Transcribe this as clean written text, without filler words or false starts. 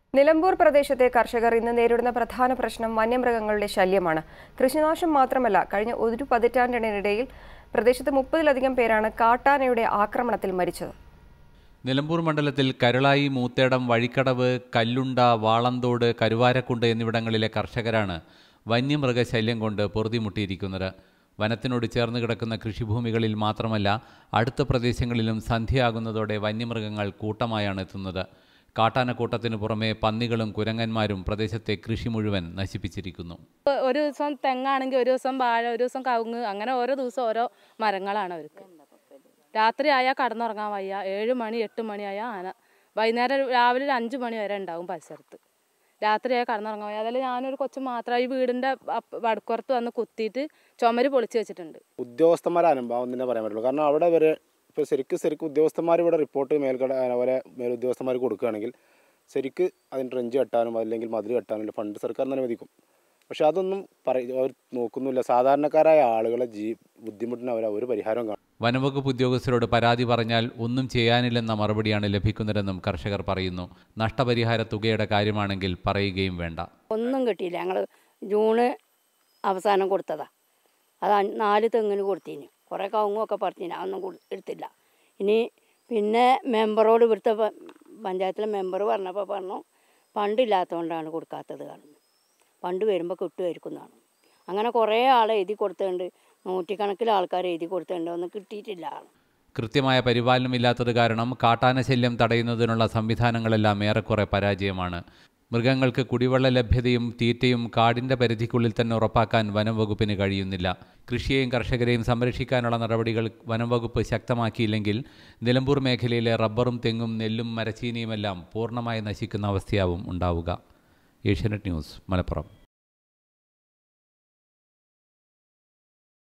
നിലമ്പൂർ പ്രദേശത്തെ കർഷകർ ഇന്ന് നേരിടുന്ന പ്രധാന പ്രശ്നം വന്യമൃഗങ്ങളുടെ ശല്യമാണ്. കൃഷിനാശം മാത്രമല്ല, കഴിഞ്ഞ ഒരു പതിറ്റാണ്ടിനിടയിൽ പ്രദേശത്ത് 30-ലധികം പേരാണ് കാട്ടാനയുടെ ആക്രമണത്തിൽ മരിച്ചത്. നിലമ്പൂർ മണ്ഡലത്തിൽ കരുളായി, മൂത്തേടം, വഴിക്കടവ്, കല്ലുണ്ട, വാളന്തോട്, കരുവാരക്കുണ്ട് എന്നിവിടങ്ങളിലെ കർഷകരാണ് വന്യമൃഗശല്യം കൊണ്ട് പൊറുതിമുട്ടിയിരിക്കുന്നത്. വനത്തിനോട് ചേർന്ന് കിടക്കുന്ന കൃഷിഭൂമികളിൽ മാത്രമല്ല, അടുത്ത പ്രദേശങ്ങളിലും സന്ധ്യയാകുന്നതോടെ വന്യമൃഗങ്ങൾ കൂട്ടമായാണ് എത്തുന്നത്. കാട്ടാനക്കൂട്ടത്തിന് പുറമെ പന്നികളും കുരങ്ങന്മാരും പ്രദേശത്തെ കൃഷി മുഴുവൻ നശിപ്പിച്ചിരിക്കുന്നു. ഒരു ദിവസം തെങ്ങാണെങ്കിൽ ഒരു ദിവസം വാഴ, ഒരു ദിവസം കവുങ്ങ്, അങ്ങനെ ഓരോ ദിവസം ഓരോ മരങ്ങളാണ് അവർക്ക്. രാത്രി ആയാൽ കടന്നുറങ്ങാൻ വയ്യ. 7 മണി 8 മണിയായാൽ ആന വൈകുന്നേരം രാവിലെ 5 മണി വരെ ഉണ്ടാവും പരിസരത്ത്. രാത്രിയായാൽ കടന്നുറങ്ങാൻ വയ്യ. അതിൽ ഞാനൊരു കൊച്ചു മാത്രം ഈ വീടിൻ്റെ വടക്കുറത്ത് വന്ന് കുത്തിയിട്ട് ചുമര് പൊളിച്ച് വെച്ചിട്ടുണ്ട്. ഉദ്യോഗസ്ഥന്മാരെ അനുഭവം തന്നെ പറയാൻ പറ്റുള്ളൂ. കാരണം അവിടെ വരെ ഇപ്പോൾ ശരിക്കും ഉദ്യോഗസ്ഥന്മാർ ഇവിടെ റിപ്പോർട്ട് മേലുദ്യോഗസ്ഥന്മാർക്ക് കൊടുക്കുകയാണെങ്കിൽ ശരിക്ക് അതിന് ട്രെഞ്ച് കെട്ടാനും അല്ലെങ്കിൽ മതിൽ കെട്ടാനും ഫണ്ട് സർക്കാർ അനുവദിക്കും. പക്ഷെ അതൊന്നും അവർ നോക്കുന്നില്ല. സാധാരണക്കാരായ ആളുകളെ ബുദ്ധിമുട്ടിന് ഒരു പരിഹാരം കാണും. വനംവകുപ്പ് ഉദ്യോഗസ്ഥരോട് പരാതി പറഞ്ഞാൽ ഒന്നും ചെയ്യാനില്ലെന്ന മറുപടിയാണ് ലഭിക്കുന്നതെന്നും കർഷകർ പറയുന്നു. നഷ്ടപരിഹാര തുകയുടെ കാര്യമാണെങ്കിൽ പറയുകയും വേണ്ട. ഒന്നും കിട്ടിയില്ല. ഞങ്ങൾ ജൂൺ അവസാനം കൊടുത്തതാണ്. അത് 4 തെങ്ങിന് കൊടുത്തിന്. കുറേ കവുങ്ങൊക്കെ പറിച്ചിന്. അതൊന്നും എടുത്തില്ല. പിന്നെ മെമ്പറോട് ഇവിടുത്തെ പഞ്ചായത്തിലെ മെമ്പർ പറഞ്ഞപ്പോൾ പറഞ്ഞു ഫണ്ടില്ലാത്തതുകൊണ്ടാണ് കൊടുക്കാത്തത് കാണുന്നത്. ഫണ്ട് വരുമ്പോൾ കിട്ടുമായിരിക്കുന്നതാണ്. അങ്ങനെ കുറേ ആളെ എഴുതി കൊടുത്തിട്ടുണ്ട്. 100 ആൾക്കാർ എഴുതി കൊടുത്തിട്ടുണ്ട്. ഒന്നും കിട്ടിയിട്ടില്ല. കൃത്യമായ പരിപാലനമില്ലാത്തത് കാരണം കാട്ടാനശല്യം തടയുന്നതിനുള്ള സംവിധാനങ്ങളെല്ലാം ഏറെക്കുറെ പരാജയമാണ്. മൃഗങ്ങൾക്ക് കുടിവെള്ള ലഭ്യതയും തീറ്റയും കാടിൻ്റെ പരിധിക്കുള്ളിൽ തന്നെ ഉറപ്പാക്കാൻ വനംവകുപ്പിന് കഴിയുന്നില്ല. കൃഷിയെയും കർഷകരെയും സംരക്ഷിക്കാനുള്ള നടപടികൾ വനംവകുപ്പ് ശക്തമാക്കിയില്ലെങ്കിൽ നിലമ്പൂർ മേഖലയിലെ റബ്ബറും തെങ്ങും നെല്ലും മരച്ചീനിയുമെല്ലാം പൂർണ്ണമായി നശിക്കുന്ന അവസ്ഥയാവും ഉണ്ടാവുക. ഏഷ്യാനെറ്റ് ന്യൂസ്, മലപ്പുറം.